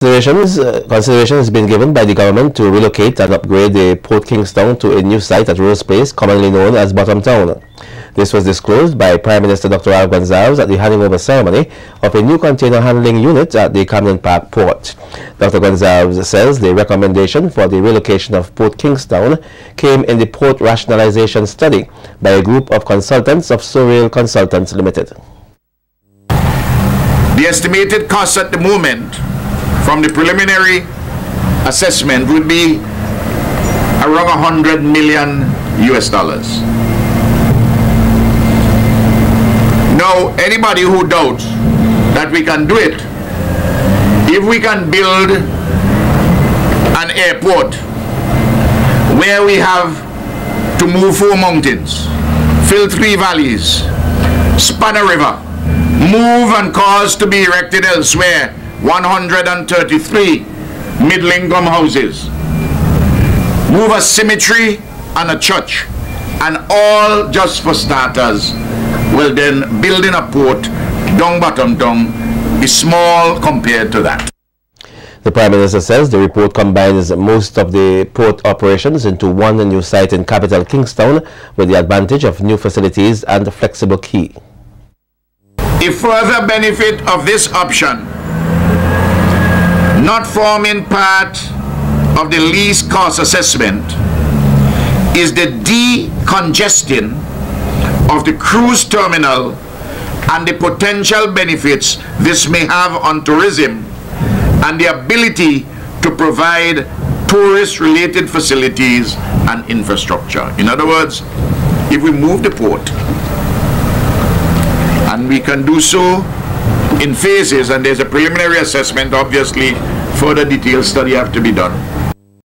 Consideration has been given by the government to relocate and upgrade the Port Kingstown to a new site at Rose Place, commonly known as Bottom Town. This was disclosed by Prime Minister Dr. Gonsalves at the handing over ceremony of a new container handling unit at the Camden Park Port. Dr. Gonsalves says the recommendation for the relocation of Port Kingstown came in the port rationalization study by a group of consultants of Surreal Consultants Limited. The estimated cost at the moment from the preliminary assessment would be around $100 million US. Now, anybody who doubts that we can do it, if we can build an airport where we have to move 4 mountains, fill 3 valleys, span a river, move and cause to be erected elsewhere 133 middle-income houses, move a cemetery and a church, and all just for starters, well then building a port down Bottom Town is small compared to that. The Prime Minister says the report combines most of the port operations into one new site in capital Kingstown with the advantage of new facilities and a flexible quay. A further benefit of this option, not forming part of the lease cost assessment, is the decongesting of the cruise terminal and the potential benefits this may have on tourism and the ability to provide tourist-related facilities and infrastructure. In other words, if we move the port, and we can do so in phases, and there's a preliminary assessment, obviously further detailed study have to be done.